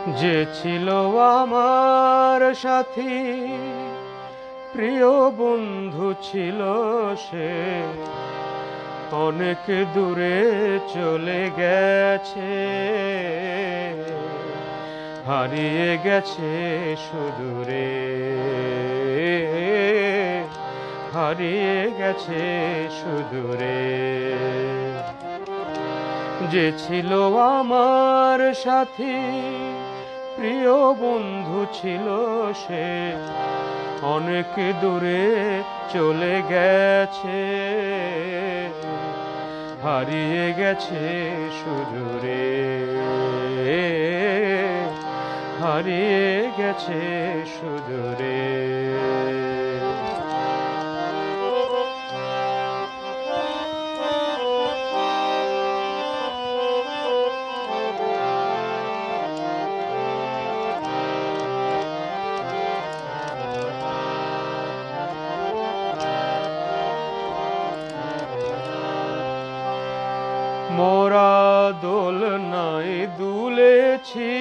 যে ছিল আমার সাথী, প্রিয় বন্ধু ছিল সে, অনেক দূরে চলে গেছে, হারিয়ে গেছে সুদূরে, হারিয়ে গেছে সুদূরে। যে ছিল আমার সাথী, প্রিয় বন্ধু ছিল সে, অনেক দূরে চলে গেছে, হারিয়ে গেছে সুদূরে, হারিয়ে গেছে সুদূরে। মোরা দোলনায় দুলেছি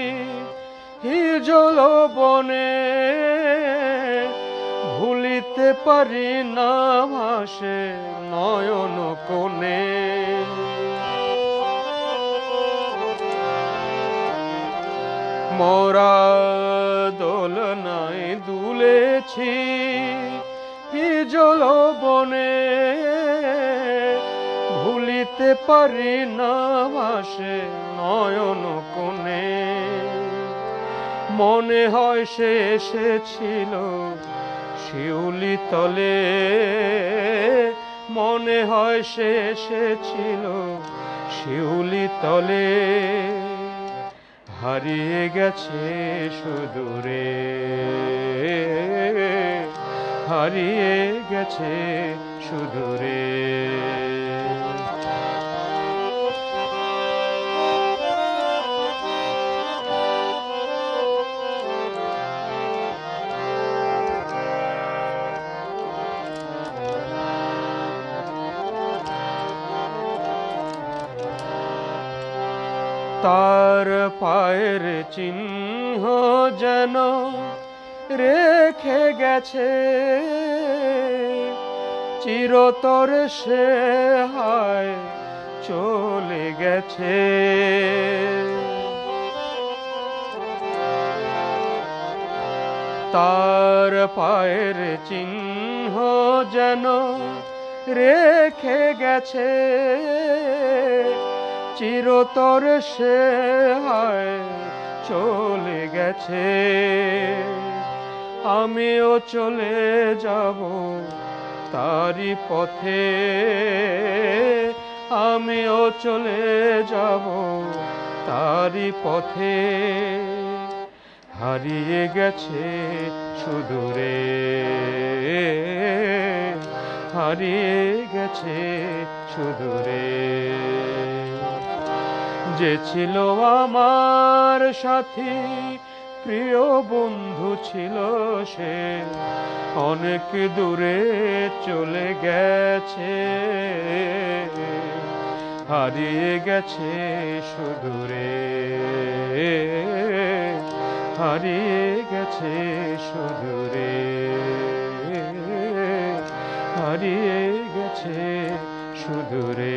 হিজল বনে, ভুলিতে পারি না ভাসে নয়ন কোণে। মোরা দোলনায় দুলেছি হিজল বনে, ভুলিতে পারি না ভাসে নয়ন কোণে। মনে হয় সে এসেছিল শিউলি তলে, মনে হয় সে এসেছিল শিউলি তলে, হারিয়ে গেছে সুদূরে, হারিয়ে গেছে সুদূরে। তার পায়ের চিহ্ন যেন রেখে গেছে, চিরতর সে হায় চলে গেছে। তার পায়ের চিহ্ন যেন রেখে গেছে, চিরতর সে হায় চলে গেছে। আমিও চলে যাব তারি পথে, আমিও চলে যাব তারি পথে, হারিয়ে গেছে সুদূরে, হারিয়ে গেছে সুদূরে। যে ছিল আমার সাথী, প্রিয় বন্ধু ছিল সে, অনেক দূরে চলে গেছে, হারিয়ে গেছে সুদূরে, হারিয়ে গেছে সুদূরে, হারিয়ে গেছে সুদূরে।